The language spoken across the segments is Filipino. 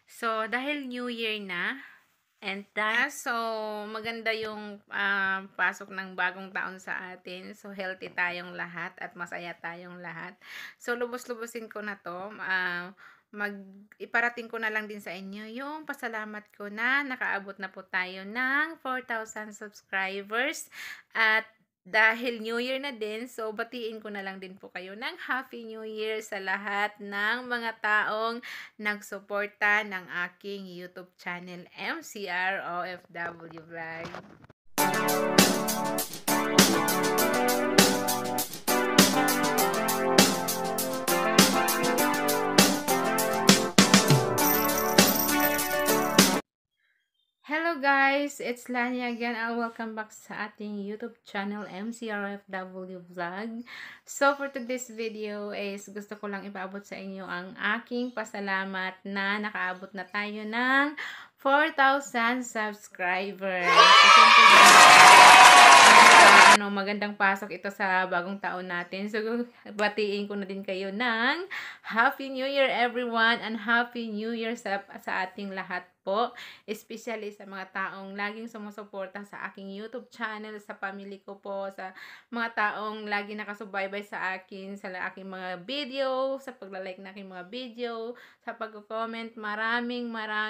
So, dahil New Year na, and so maganda yung pasok ng bagong taon sa atin. So, healthy tayong lahat at masaya tayong lahat. So, lubos-lubusin ko na to. Iparating ko na lang din sa inyo yung pasalamat ko na nakaabot na po tayo ng 4,000 subscribers. At dahil New Year na din, so batiin ko na lang din po kayo ng Happy New Year sa lahat ng mga taong nagsuporta ng aking YouTube channel MCR OFW Vlog. Hello guys, it's Lani again and welcome back sa ating YouTube channel MCRFW Vlog. So for today's video is gusto ko lang ipaabot sa inyo ang aking pasalamat na nakaabot na tayo ng 4,000 subscribers. So, magandang pasok ito sa bagong taon natin. So batiin ko na din kayo ng Happy New Year everyone and Happy New Year sa ating lahat po, especially sa mga taong laging sumusuporta sa aking YouTube channel, sa family ko po, sa mga taong lagi nakasubaybay sa akin, sa aking mga video, sa paglalike na aking mga video, sa pag-comment. Maraming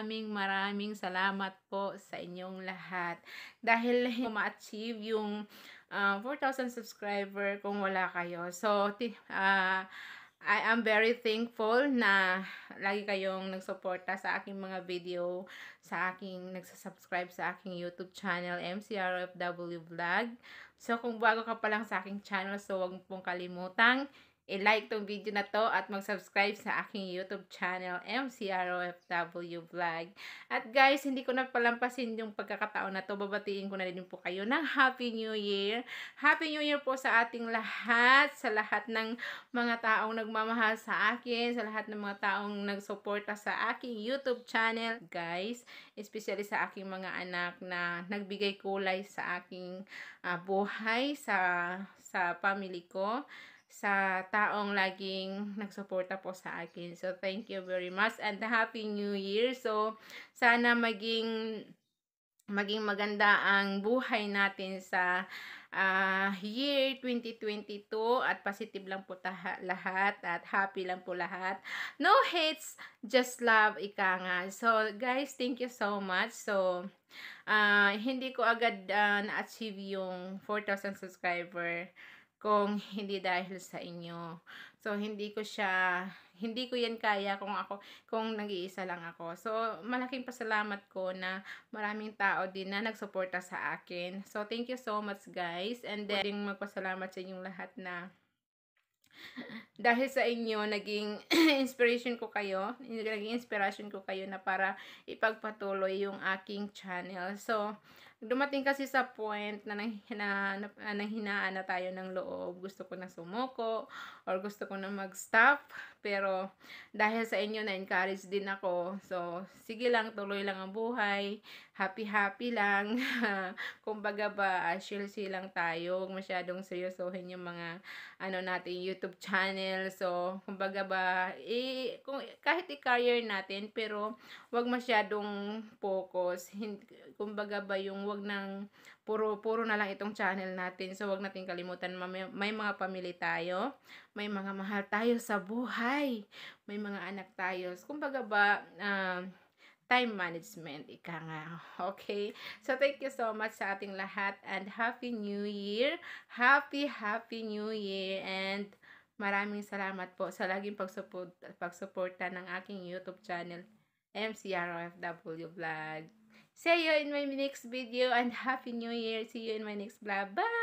salamat po sa inyong lahat. Dahil ma-achieve yung 4,000 subscriber kung wala kayo. So, I am very thankful na lagi kayong nagsuporta sa aking mga video, sa aking nagsasubscribe sa aking YouTube channel, MCRFW Vlog. So, kung bago ka pa lang sa aking channel, so huwag pong kalimutang i-like tong video na to at mag-subscribe sa aking YouTube channel, MCROFW Vlog. At guys, hindi ko na palampasin yung pagkakataon na to. Babatiin ko na din po kayo ng Happy New Year. Happy New Year po sa ating lahat, sa lahat ng mga taong nagmamahal sa akin, sa lahat ng mga taong nagsuporta sa aking YouTube channel. Guys, especially sa aking mga anak na nagbigay kulay sa aking buhay, sa family ko, sa taong laging nagsuporta po sa akin. So, thank you very much and Happy New Year. So, sana maging maganda ang buhay natin sa year 2022 at positive lang po lahat at happy lang po lahat. No hates, just love, ika nga. So, guys, thank you so much. So, hindi ko agad na-achieve yung 4,000 subscriber kung hindi dahil sa inyo. So, hindi ko yan kaya kung nag-iisa lang ako. So, malaking pasalamat ko na maraming tao din na nagsuporta sa akin. So, thank you so much guys. And then, pwedeng magpasalamat sa inyong lahat na dahil sa inyo, naging inspiration ko kayo na para ipagpatuloy yung aking channel. So, dumating kasi sa point na nanghinaan na tayo ng loob. Gusto ko na sumuko or gusto ko na mag-stop. Pero dahil sa inyo, na-encourage din ako. So, sige lang, tuloy lang ang buhay. Happy lang. Kumbaga ba, chill lang tayo. Huwag masyadong seryosohin yung mga natin YouTube channel. So, kumbaga ba, kahit i-career natin, pero wag masyadong focus. Kumbaga ba, yung wag nang puro na lang itong channel natin. So, wag natin kalimutan, may mga pamilya tayo, may mga mahal tayo sa buhay, may mga anak tayo. So, kumbaga ba, time management, ika nga. Okay? So, thank you so much sa ating lahat and Happy New Year. Happy New Year and maraming salamat po sa laging pagsuporta ng aking YouTube channel, MCROFW Vlog. See you in my next video and Happy New Year. See you in my next vlog. Bye!